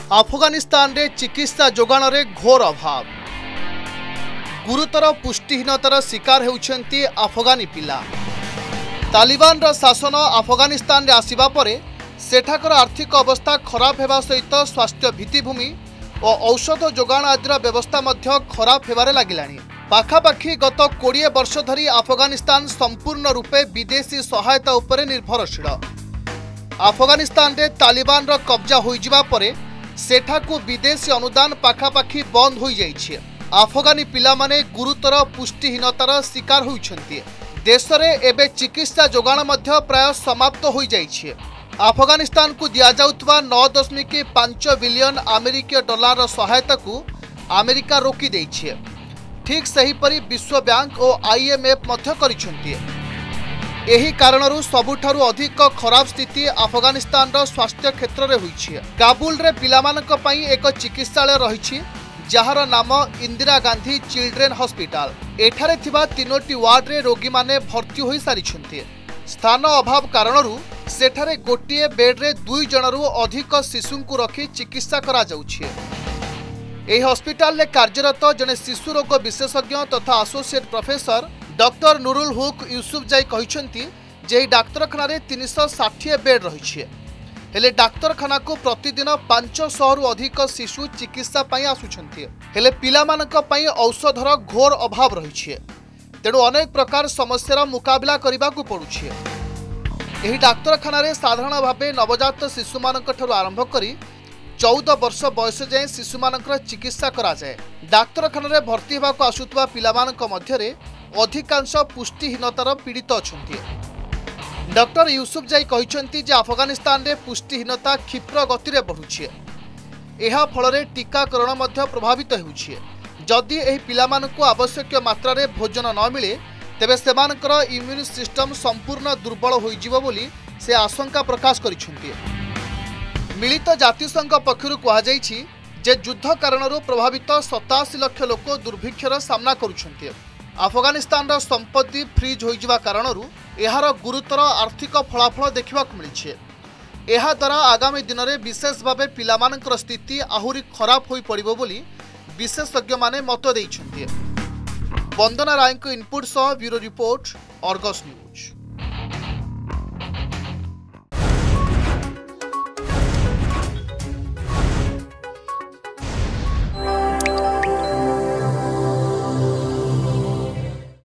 आफगानिस्तान रे चिकित्सा जोगाण रे घोर अभाव। गुरुतर पुष्टिहीनतार शिकार होउछंती अफगानी पिला। तालिबान रा शासन अफगानिस्तान रे आसीबा परे सेठाकर आर्थिक अवस्था खराब हेबा सहित स्वास्थ्य भित्तिभूमि और औषध जोगाण आदिर व्यवस्था मध्य खराब हेबारे लागिलानी। पाखापाखि गत 20 वर्ष धरी अफगानिस्तान संपूर्ण रूपे विदेशी सहायता उपरे निर्भरशील। अफगानिस्तान रे तालिबान रा कब्जा होई जिबा परे सेठाकु विदेशी अनुदान पाखापाखि बंद हो जाइछे। अफगानी पिला माने गुरुतर पुष्टिहीनतार शिकार होइछन्ति। देश रे एबे चिकित्सा जोगाण मध्य प्राय समाप्त हो जाइछे। अफगानिस्तान को दिया जाउतबा 9.5 बिलियन अमेरिकीय डॉलर सहायता को अमेरिका रोकी देइछे। ठीक सहीपरि विश्व बैंक और IMF मध्य करिछन्ति। एही कारणरू सबुठारु अधिक खराब स्थिति अफगानिस्तान रो स्वास्थ्य क्षेत्र में होइछे। काबुल रे पिलामानक पई एक चिकित्सालय रहिछि जहार नाम इंदिरा गांधी चिल्ड्रेन हॉस्पिटल। एठारे थिबा 3टी वार्ड रे रोगी माने भर्ती होई सारिछन्ति। स्थान अभाव कारणरू सेठारे गोटिए बेड रे 2 जनरू अधिक शिशुंकु रखी चिकित्सा करा जाउछि। एही हॉस्पिटल रे कार्यरत जने शिशु रोग विशेषज्ञ तथा associate professor doctor Nurul Haq Yousafzai कहिसंती जे डाक्तरखाना रे 360 बेड रहिछि। हेले डाक्तरखाना को प्रतिदिन 500 रु अधिक शिशु चिकित्सा पई आसुछन्ती। हेले पिलामानक पई औषधर घोर अभाव रहिछि। तेणु अनेक प्रकार समस्यार मुकाबला करबाकू पड़ुछि। एही डाक्तरखाना रे साधारण भावे नवजात शिशुमानक ठरु आरंभ करी 14 वर्ष बयस जाए शिशुमानकर चिकित्सा करा जाए। डाक्तरखाना रे भर्ती हेबाकू आसुतबा पिलामानक मध्यरे अधिकांश पुष्टिहीनतार पीड़ित अछन्ति। डॉक्टर यूसुफजाई कहिसंती जे अफगानिस्तान रे पुष्टिहीनता क्षिप्र गति रे बढ़ुछि। एहा फଳରେ टीकाकरण मध्य प्रभावित हेउछि। जदि एही पिलामानकु आवश्यक मात्रा रे भोजन न मिले तेबे सेमानकर इम्यून सिस्टम संपूर्ण दुर्बल होई जिवो बोली से आशंका प्रकाश करिसंती। मिलित जातिसंघ पक्षरु कहा जाइछि जे युद्ध कारणरू प्रभावित 87 लाख लोक दुर्भिक्षर सामना करुछन्ति। अफगानिस्तान संपत्ति फ्रीज हो जावा कारणरू एहार गुरुतर आर्थिक फलाफल देखा मिली। एहा द्वारा आगामी दिन में विशेष भाव पिलामानकर स्थिति आहुरी खराब हो पड़िबो बोली विशेषज्ञ माने मत देइछन्ति। वंदना राय को इनपुट सह ब्यूरो रिपोर्ट अर्गस न्यूज।